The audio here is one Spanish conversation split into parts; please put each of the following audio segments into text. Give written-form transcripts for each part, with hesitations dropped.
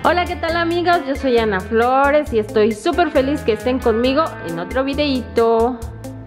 Hola, ¿qué tal amigos? Yo soy Ana Flores y estoy súper feliz que estén conmigo en otro videíto.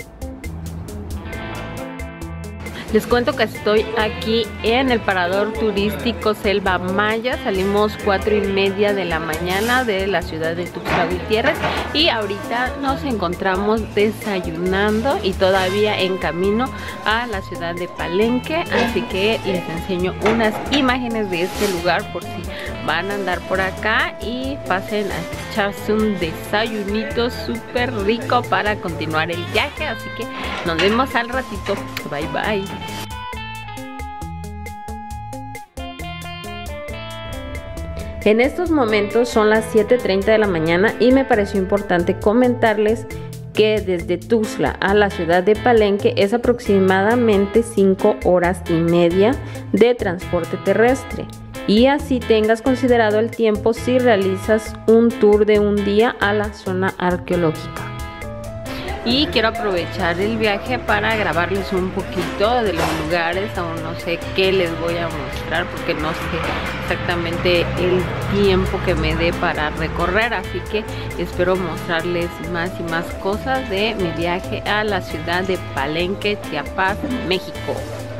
Les cuento que estoy aquí en el parador turístico Selva Maya. Salimos 4:30 de la mañana de la ciudad de Tuxtla Gutiérrez y ahorita nos encontramos desayunando y todavía en camino a la ciudad de Palenque. Así que les enseño unas imágenes de este lugar por si van a andar por acá y pasen a echarse un desayunito súper rico para continuar el viaje. Así que nos vemos al ratito. Bye bye. En estos momentos son las 7:30 de la mañana y me pareció importante comentarles que desde Tuxtla a la ciudad de Palenque es aproximadamente 5 horas y media de transporte terrestre. Y así tengas considerado el tiempo si realizas un tour de un día a la zona arqueológica. Y quiero aprovechar el viaje para grabarles un poquito de los lugares. Aún no sé qué les voy a mostrar porque no sé exactamente el tiempo que me dé para recorrer, así que espero mostrarles más y más cosas de mi viaje a la ciudad de Palenque, Chiapas, México.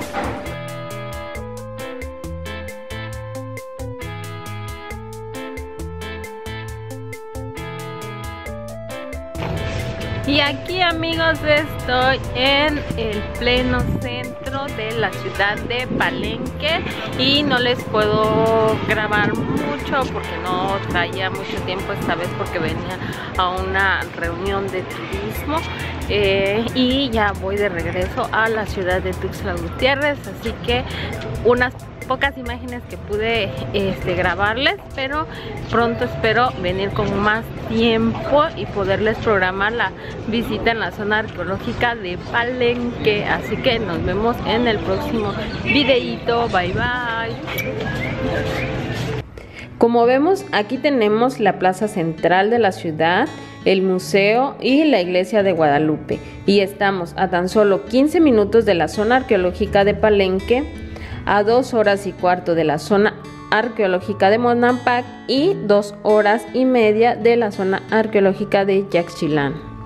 Y aquí amigos estoy en el pleno centro de la ciudad de Palenque y no les puedo grabar mucho porque no traía mucho tiempo esta vez porque venía a una reunión de turismo y ya voy de regreso a la ciudad de Tuxtla Gutiérrez, así que unas pocas imágenes que pude grabarles, pero pronto espero venir con más tiempo y poderles programar la visita en la zona arqueológica de Palenque. Así que nos vemos en el próximo videito. Bye bye. Como vemos, aquí tenemos la plaza central de la ciudad, el museo y la iglesia de Guadalupe, y estamos a tan solo 15 minutos de la zona arqueológica de Palenque, a 2 horas y cuarto de la zona arqueológica de Monampac y 2 horas y media de la zona arqueológica de Yaxchilán.